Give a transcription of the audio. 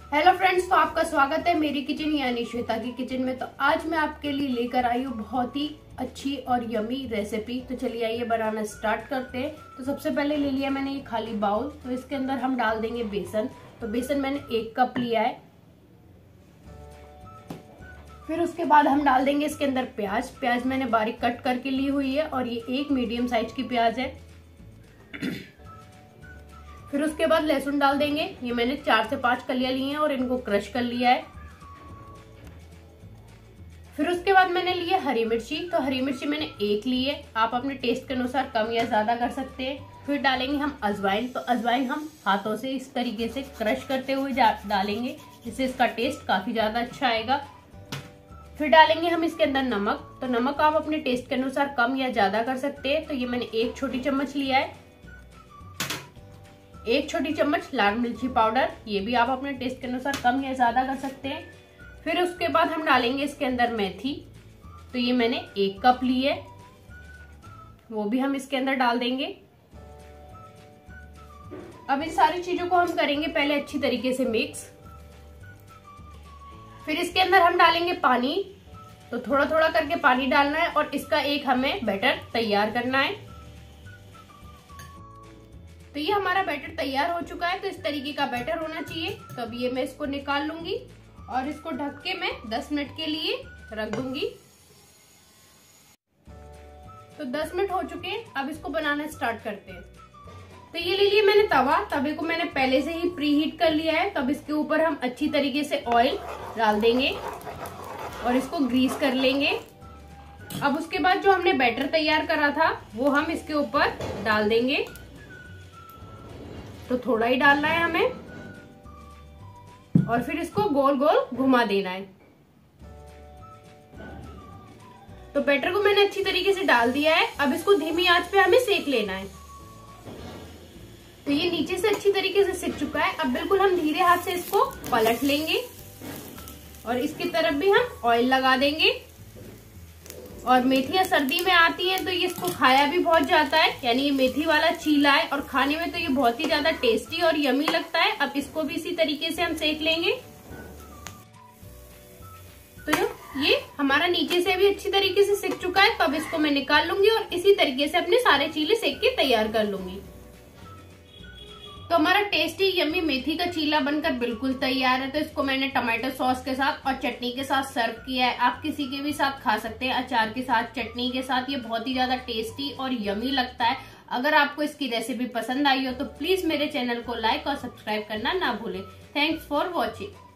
Hello friends, तो आपका स्वागत है मेरी किचन यानी श्वेता की किचन में। तो आज मैं आपके लिए लेकर आई हूँ बहुत ही अच्छी और यमी रेसिपी। तो चलिए आइए बनाना स्टार्ट करते हैं। तो सबसे पहले ले लिया मैंने ये खाली बाउल। तो इसके अंदर हम डाल देंगे बेसन। तो बेसन मैंने 1 कप लिया है। फिर उसके बाद हम डाल देंगे इसके अंदर प्याज। प्याज मैंने बारीक कट करके ली हुई है और ये एक मीडियम साइज की प्याज है। फिर उसके बाद लहसुन डाल देंगे। ये मैंने 4 से 5 कलियां ली हैं और इनको क्रश कर लिया है। फिर उसके बाद मैंने ली है हरी मिर्ची। तो हरी मिर्ची मैंने 1 ली है, आप अपने टेस्ट के अनुसार कम या ज्यादा कर सकते हैं। फिर डालेंगे हम अजवाइन। तो अजवाइन हम हाथों से इस तरीके से क्रश करते हुए डालेंगे, जिससे इसका टेस्ट काफी ज्यादा अच्छा आएगा। फिर डालेंगे हम इसके अंदर नमक। तो नमक आप अपने टेस्ट के अनुसार कम या ज्यादा कर सकते हैं। तो ये मैंने 1 छोटी चम्मच लिया है। 1 छोटी चम्मच लाल मिर्ची पाउडर, ये भी आप अपने टेस्ट के अनुसार कम या ज्यादा कर सकते हैं। फिर उसके बाद हम डालेंगे इसके अंदर मेथी। तो ये मैंने 1 कप ली है, वो भी हम इसके अंदर डाल देंगे। अब इन सारी चीजों को हम करेंगे पहले अच्छी तरीके से मिक्स। फिर इसके अंदर हम डालेंगे पानी। तो थोड़ा थोड़ा करके पानी डालना है और इसका एक हमें बैटर तैयार करना है। तो ये हमारा बैटर तैयार हो चुका है। तो इस तरीके का बैटर होना चाहिए। तो अब ये मैं इसको निकाल लूंगी और इसको ढक के मैं 10 मिनट के लिए रख दूंगी। तो 10 मिनट हो चुके हैं, अब इसको बनाना स्टार्ट करते हैं। तो ये ले लिया मैंने तवा। तवे को मैंने पहले से ही प्री हीट कर लिया है। तब इसके ऊपर हम अच्छी तरीके से ऑयल डाल देंगे और इसको ग्रीस कर लेंगे। अब उसके बाद जो हमने बैटर तैयार करा था वो हम इसके ऊपर डाल देंगे। तो थोड़ा ही डालना है हमें और फिर इसको गोल गोल घुमा देना है। तो बैटर को मैंने अच्छी तरीके से डाल दिया है। अब इसको धीमी आंच पे हमें सेक लेना है। तो ये नीचे से अच्छी तरीके से सिक चुका है। अब बिल्कुल हम धीरे हाथ से इसको पलट लेंगे और इसकी तरफ भी हम ऑयल लगा देंगे। और मेथियां सर्दी में आती हैं तो ये इसको खाया भी बहुत जाता है, यानी ये मेथी वाला चीला है और खाने में तो ये बहुत ही ज्यादा टेस्टी और यमी लगता है। अब इसको भी इसी तरीके से हम सेक लेंगे। तो ये हमारा नीचे से भी अच्छी तरीके से सिक चुका है। तो अब इसको मैं निकाल लूंगी और इसी तरीके से अपने सारे चीले सेक के तैयार कर लूंगी। तो हमारा टेस्टी यमी मेथी का चीला बनकर बिल्कुल तैयार है। तो इसको मैंने टमाटो सॉस के साथ और चटनी के साथ सर्व किया है। आप किसी के भी साथ खा सकते हैं, अचार के साथ, चटनी के साथ। ये बहुत ही ज्यादा टेस्टी और यमी लगता है। अगर आपको इसकी रेसिपी पसंद आई हो तो प्लीज मेरे चैनल को लाइक और सब्सक्राइब करना ना भूलें। Thanks for watching.